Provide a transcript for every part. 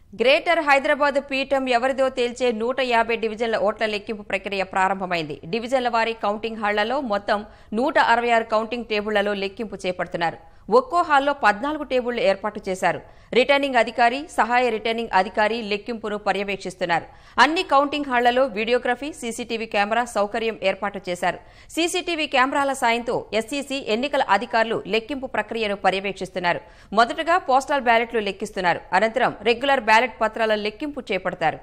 Greater Hyderabad పీఠం ఎవరిదో తేల్చే 150 డివిజన్ల ఓట్ల లెక్కింపు ప్రక్రియ ప్రారంభమైంది. డివిజన్ల వారీ కౌంటింగ్ హాళ్లలో మొత్తం 166 కౌంటింగ్ టేబుళ్లలో లెక్కింపు చేపడుతున్నారు. ఒక్కో హాల్లో 14 టేబుళ్లు ఏర్పాటు చేశారు. రిటర్నింగ్ అధికారి, సహాయ రిటర్నింగ్ అధికారి లెక్కింపును పర్యవేక్షిస్తున్నారు. అన్ని కౌంటింగ్ హాళ్లలో వీడియోగ్రఫీ, సీసీటీవీ కెమెరా సౌకర్యం ఏర్పాటు చేశారు. సీసీటీవీ కెమెరాల సాయంతో ఎస్ఈసీ ఎన్నికల అధికారులు లెక్కింపు ప్రక్రియను పర్యవేక్షిస్తున్నారు. మొదటగా పోస్టల్ బ్యాలెట్లు లెక్కిస్తున్నారు. అనంతరం రెగ్యులర్ బ్యాలెట్ పత్రాల లెక్కింపు చేపడతారు.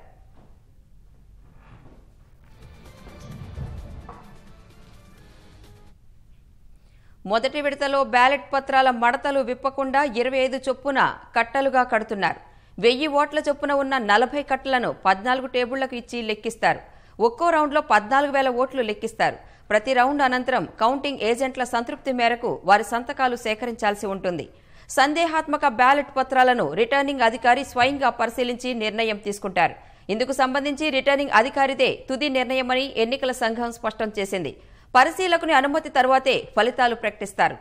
మొదటి విడతలో బ్యాలెట్ పత్రాల మడతలు విప్పకుండా 25 చొప్పున కట్టలుగా కడుతున్నారు. 1000 ఓట్ల చొప్పున ఉన్న 40 కట్టలను 14 టేబుళ్లకు ఇచ్చి లెక్కిస్తారు. ఒక్కో రౌండ్లో 14,000 ఓట్లు లెక్కిస్తారు. ప్రతి రౌండ్ అనంతరం కౌంటింగ్ ఏజెంట్ల సంతృప్తి మేరకు వారి సంతకాలు సేకరించాల్సి ఉంటుంది. సందేహాత్మక బ్యాలెట్ పత్రాలను రిటర్నింగ్ అధికారి స్వయంగా పరిశీలించి నిర్ణయం తీసుకుంటారు. ఇందుకు సంబంధించి రిటర్నింగ్ అధికారిదే తుది నిర్ణయమని ఎన్నికల సంఘం స్పష్టం చేసింది. పరిశీలకుని అనుమతి తర్వాతే ఫలితాలు ప్రకటిస్తారు.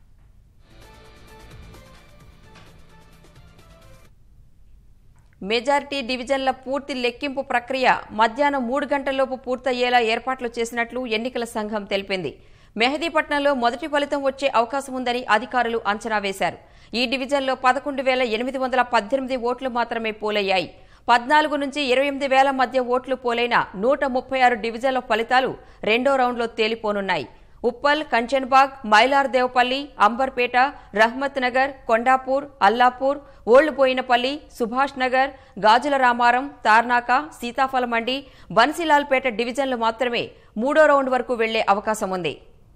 మెజారిటీ డివిజన్ల పూర్తి లెక్కింపు ప్రక్రియ మధ్యాహ్నం 3 గంటలలోపు పూర్తయ్యేలా ఏర్పాట్లు చేసినట్లు ఎన్నికల సంఘం తెలిపింది. మెహదీపట్నంలో మొదటి ఫలితం వచ్చే అవకాశం ఉందని అధికారులు అంచనా వేశారు. ఈ డివిజన్లో 11,818 ఓట్లు మాత్రమే పోలయ్యాయి. 14 నుంచి 28,000 మధ్య ఓట్లు పోలైన 136 డివిజన్ల ఫలితాలు రెండో రౌండ్లో తేలిపోనున్నాయి. ఉప్పల్, కంచన్బాగ్, మైలార్దేవపల్లి, అంబర్పేట, రహ్మత్ నగర్, కొండాపూర్, అల్లాపూర్, ఓల్డ్ బోయినపల్లి, సుభాష్ నగర్, గాజుల రామారం, తార్నాక, సీతాఫల మండి, బన్సీలాల్పేట డివిజన్లు మాత్రమే మూడో రౌండ్ వరకు వెళ్లే అవకాశం ఉంది.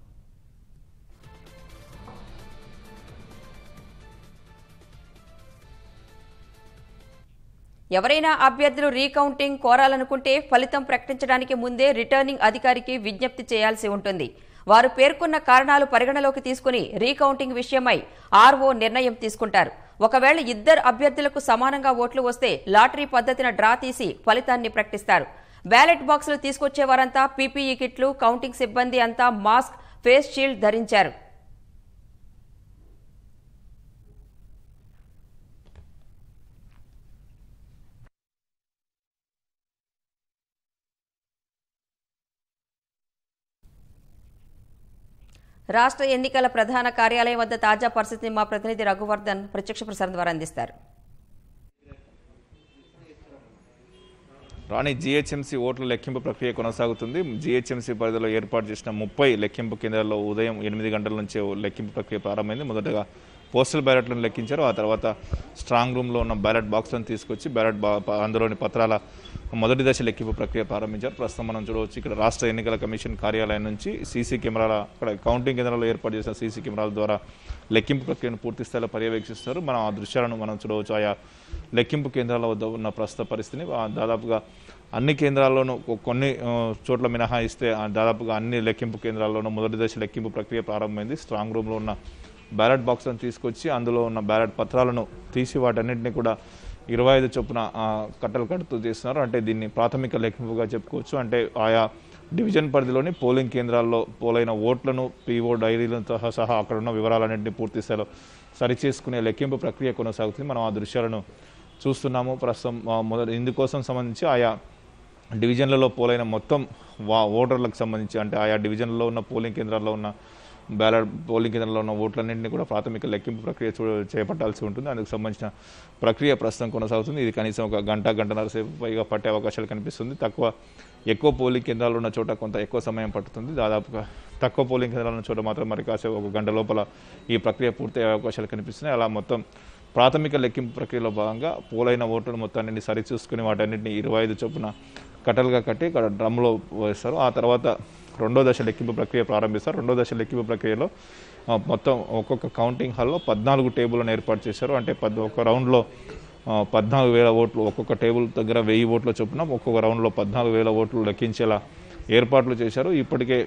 ఎవరైనా అభ్యర్థులు రీకౌంటింగ్ కోరాలనుకుంటే ఫలితం ప్రకటించడానికి ముందే రిటర్నింగ్ అధికారికి విజ్ఞప్తి చేయాల్సి ఉంటుంది. వారు పేర్కొన్న కారణాలు పరిగణలోకి తీసుకుని రీకౌంటింగ్ విషయమై ఆర్ఓ నిర్ణయం తీసుకుంటారు. ఒకవేళ ఇద్దరు అభ్యర్థులకు సమానంగా ఓట్లు వస్తే లాటరీ పద్ధతిన డ్రా తీసి ఫలితాన్ని ప్రకటిస్తారు. బ్యాలెట్ బాక్సులు తీసుకొచ్చే వారంతా పీపీఈ కిట్లు, కౌంటింగ్ సిబ్బంది అంతా మాస్క్, ఫేస్ షీల్డ్ ధరించారు. రాష్ట్ర ఎన్నికల ప్రధాన కార్యాలయం వద్ద తాజా పరిస్థితిని మా ప్రతినిధి రఘువర్ధన్ ప్రత్యక్ష ప్రసారం ద్వారా అందిస్తారు. రాణి, జీహెచ్ఎంసీ ఓట్ల లెక్కింపు ప్రక్రియ కొనసాగుతుంది. జీహెచ్ఎంసీ పరిధిలో ఏర్పాటు చేసిన 30 లెక్కింపు కేంద్రాల్లో ఉదయం 8 గంటల నుంచే లెక్కింపు ప్రక్రియ ప్రారంభమైంది. మొదటగా పోస్టల్ బ్యాలెట్లను లెక్కించారు. ఆ తర్వాత స్ట్రాంగ్ రూమ్లో ఉన్న బ్యాలెట్ బాక్స్లను తీసుకొచ్చి అందులోని పత్రాల మొదటి దశ లెక్కింపు ప్రక్రియ ప్రారంభించారు. ప్రస్తుతం మనం చూడవచ్చు ఇక్కడ రాష్ట్ర ఎన్నికల కమిషన్ కార్యాలయం నుంచి సీసీ కెమెరాల అక్కడ కౌంటింగ్ కేంద్రాల్లో ఏర్పాటు చేసిన సీసీ కెమెరాల ద్వారా లెక్కింపు ప్రక్రియను పూర్తి స్థాయిలో పర్యవేక్షిస్తారు. మనం ఆ దృశ్యాలను మనం చూడవచ్చు. ఆయా లెక్కింపు కేంద్రాల వద్ద ఉన్న ప్రస్తుత పరిస్థితిని దాదాపుగా అన్ని కేంద్రాల్లోనూ కొన్ని చోట్ల మినహాయిస్తే దాదాపుగా అన్ని లెక్కింపు కేంద్రాల్లోనూ మొదటి దశ లెక్కింపు ప్రక్రియ ప్రారంభమైంది. స్ట్రాంగ్ రూమ్లో ఉన్న బ్యాలెట్ బాక్స్లను తీసుకొచ్చి అందులో ఉన్న బ్యాలెట్ పత్రాలను తీసి వాటన్నింటినీ కూడా 25 చొప్పున కట్టలు కడుతూ చేస్తున్నారు. అంటే దీన్ని ప్రాథమిక లెక్కింపుగా చెప్పుకోవచ్చు. అంటే ఆయా డివిజన్ పరిధిలోని పోలింగ్ కేంద్రాల్లో పోలైన ఓట్లను, పీఓ డైరీలతో సహా అక్కడ ఉన్న వివరాలన్నింటినీ పూర్తి స్థాయిలో సరిచేసుకునే లెక్కింపు ప్రక్రియ కొనసాగుతుంది. మనం ఆ దృశ్యాలను చూస్తున్నాము. ప్రస్తుతం ఇందుకోసం సంబంధించి ఆయా డివిజన్లలో పోలైన మొత్తం ఓటర్లకు సంబంధించి అంటే ఆయా డివిజన్లలో ఉన్న పోలింగ్ కేంద్రాల్లో ఉన్న పోలింగ్ కేంద్రంలో ఉన్న ఓట్లన్నింటినీ కూడా ప్రాథమిక లెక్కింపు ప్రక్రియ చేపట్టాల్సి ఉంటుంది. అందుకు సంబంధించిన ప్రక్రియ ప్రస్తుతం కొనసాగుతుంది. ఇది కనీసం ఒక గంటన్నర సేపు పైగా పట్టే అవకాశాలు కనిపిస్తుంది. ఎక్కువ పోలింగ్ కేంద్రాలు ఉన్న చోట కొంత ఎక్కువ సమయం పడుతుంది. దాదాపుగా తక్కువ పోలింగ్ కేంద్రాలు ఉన్న చోట మాత్రం మరి కాసేపు ఒక గంట లోపల ఈ ప్రక్రియ పూర్తయ్యే అవకాశాలు కనిపిస్తున్నాయి. అలా మొత్తం ప్రాథమిక లెక్కింపు ప్రక్రియలో భాగంగా పోలైన ఓట్లను మొత్తాన్ని సరిచూసుకుని వాటన్నింటినీ 25 చొప్పున కట్టలుగా కట్టి ఇక్కడ డ్రమ్లో వేస్తారు. ఆ తర్వాత రెండో దశ లెక్కింపు ప్రక్రియ ప్రారంభిస్తారు. రెండో దశ లెక్కింపు ప్రక్రియలో మొత్తం ఒక్కొక్క కౌంటింగ్ హాల్లో 14 టేబుల్లను ఏర్పాటు చేశారు. అంటే ఒక రౌండ్లో 14,000 ఓట్లు, ఒక్కొక్క టేబుల్ దగ్గర 1000 ఓట్ల చొప్పున ఒక్కొక్క రౌండ్లో 14,000 ఓట్లు లెక్కించేలా ఏర్పాట్లు చేశారు. ఇప్పటికే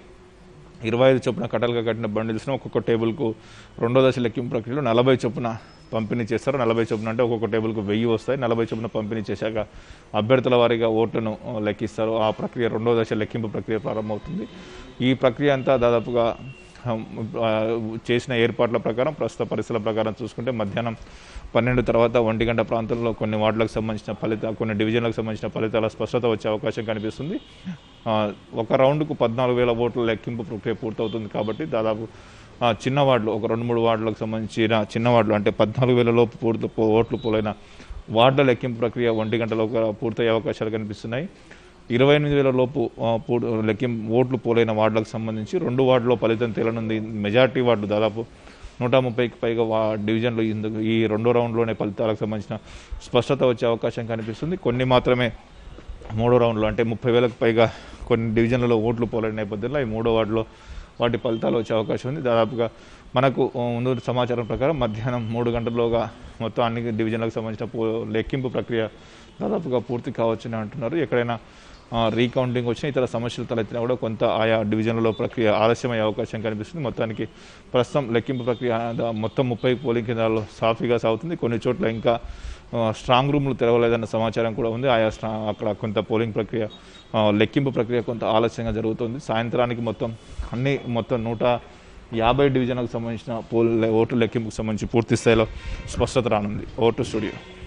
25 చొప్పున కట్టలుగా కట్టిన బండిల్స్ను ఒక్కొక్క టేబుల్కు రెండో దశ లెక్కింపు ప్రక్రియలో 40 చొప్పున పంపిణీ చేస్తారు. 40 చొప్పున అంటే ఒక్కొక్క టేబుల్కు 1000 వస్తాయి. 40 చొప్పున పంపిణీ చేశాక అభ్యర్థుల వారీగా ఓట్లను లెక్కిస్తారు. ఆ ప్రక్రియ రెండో దశ లెక్కింపు ప్రక్రియ ప్రారంభమవుతుంది. ఈ ప్రక్రియ అంతా దాదాపుగా చేసిన ఏర్పాట్ల ప్రకారం ప్రస్తుత పరిస్థితుల ప్రకారం చూసుకుంటే మధ్యాహ్నం 12 తర్వాత 1 గంట ప్రాంతంలో కొన్ని వార్డులకు సంబంధించిన కొన్ని డివిజన్లకు సంబంధించిన ఫలితాల స్పష్టత వచ్చే అవకాశం కనిపిస్తుంది. ఒక రౌండ్కు 14,000 ఓట్ల లెక్కింపు ప్రక్రియ పూర్తవుతుంది కాబట్టి దాదాపు చిన్న వార్డులు ఒక 2-3 వార్డులకు సంబంధించిన చిన్న వార్డులు అంటే 14,000 లోపు ఓట్లు పోలైన వార్డుల లెక్కింపు ప్రక్రియ 1 గంటలోగా పూర్తయ్యే అవకాశాలు కనిపిస్తున్నాయి. 28,000 లోపు ఓట్లు పోలైన వార్డులకు సంబంధించి 2 వార్డులో ఫలితం తేలనుంది. మెజార్టీ వార్డులు దాదాపు 130కి పైగా డివిజన్లు ఈ 2వ రౌండ్లోనే ఫలితాలకు సంబంధించిన స్పష్టత వచ్చే అవకాశం కనిపిస్తుంది. కొన్ని మాత్రమే 3వ రౌండ్లో అంటే 30,000కు పైగా కొన్ని డివిజన్లలో ఓట్లు పోలైన నేపథ్యంలో ఈ 3వ వార్డులో వాటి ఫలితాలు వచ్చే అవకాశం ఉంది. దాదాపుగా మనకు ముందు సమాచారం ప్రకారం మధ్యాహ్నం 3 గంటల్లోగా మొత్తం అన్ని డివిజన్లకు సంబంధించిన లెక్కింపు ప్రక్రియ దాదాపుగా పూర్తి కావచ్చని అంటున్నారు. ఎక్కడైనా రీకౌంటింగ్ వచ్చిన ఇతర సమస్యలు తలెత్తినా కూడా కొంత ఆయా డివిజన్లలో ప్రక్రియ ఆలస్యమయ్యే అవకాశం కనిపిస్తుంది. మొత్తానికి ప్రస్తుతం లెక్కింపు ప్రక్రియ మొత్తం 30 పోలింగ్ కేంద్రాల్లో సాఫీగా సాగుతుంది. కొన్ని చోట్ల ఇంకా స్ట్రాంగ్ రూమ్లు తెరవలేదన్న సమాచారం కూడా ఉంది. అక్కడ కొంత పోలింగ్ ప్రక్రియ లెక్కింపు ప్రక్రియ కొంత ఆలస్యంగా జరుగుతుంది. సాయంత్రానికి మొత్తం 150 డివిజన్లకు సంబంధించిన ఓటు లెక్కింపుకు సంబంధించి పూర్తి స్థాయిలో స్పష్టత రానుంది. Vote studio.